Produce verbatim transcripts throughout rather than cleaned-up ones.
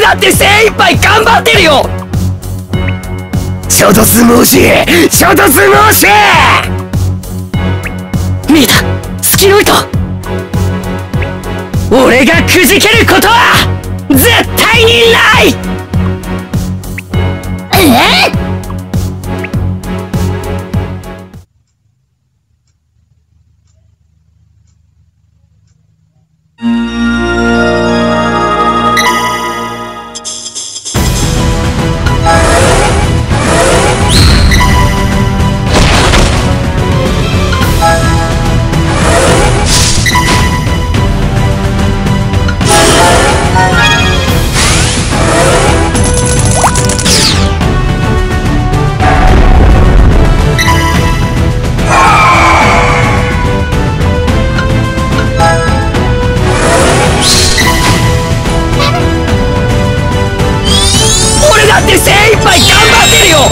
だって精一杯頑張ってるよ。 ショートスモーシー、ショートスモーシー。 見えた、スキロイト。俺がくじけることは絶対にない。えっ精一杯頑張ってるよ。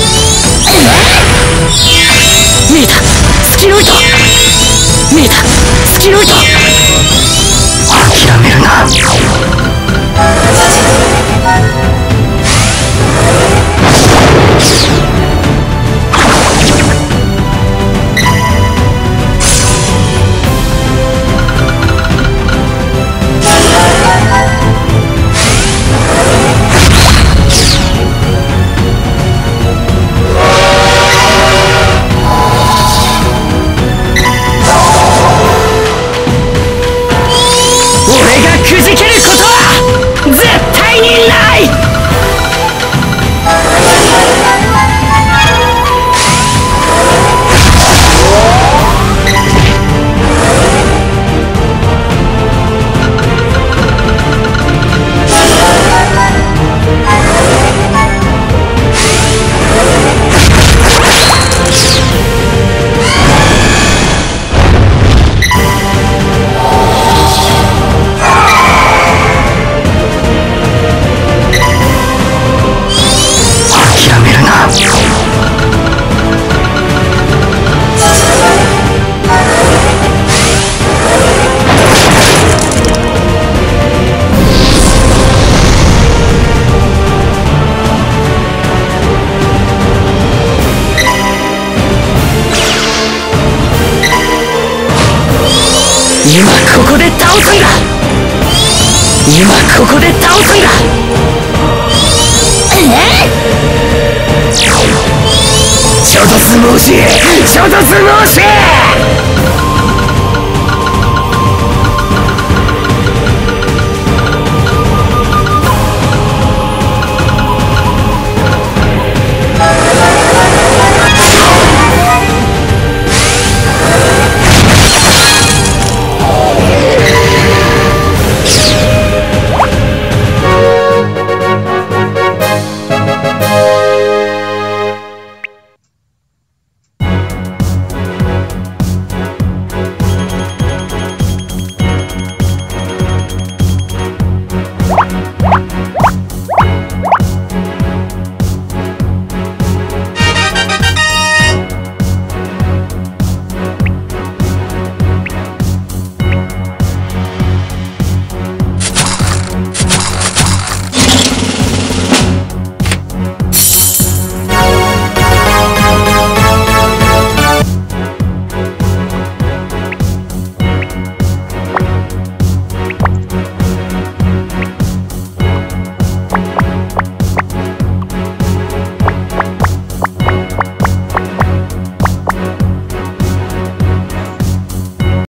見えた、スキロイト。見えた、スキロイト。 諦めるな。 くじけることは絶対にない。今ここで倒すんだ。今ここで倒すんだ。えっショートスモーシー、ショートスモーシー。